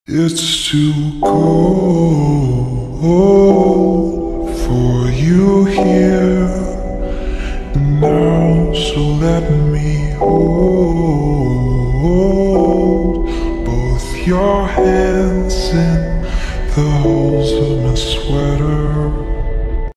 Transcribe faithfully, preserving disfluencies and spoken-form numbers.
It's too cold for you here now, so let me hold both your hands in the holes of my sweater.